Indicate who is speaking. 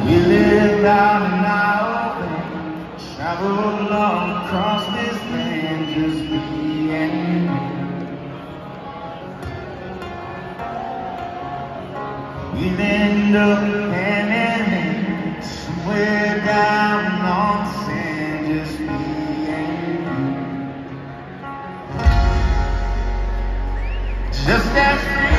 Speaker 1: We lived out in our way, traveled along across this land, just me and you. We'll end up hand in hand, somewhere down on the sand, just me and you. Just as free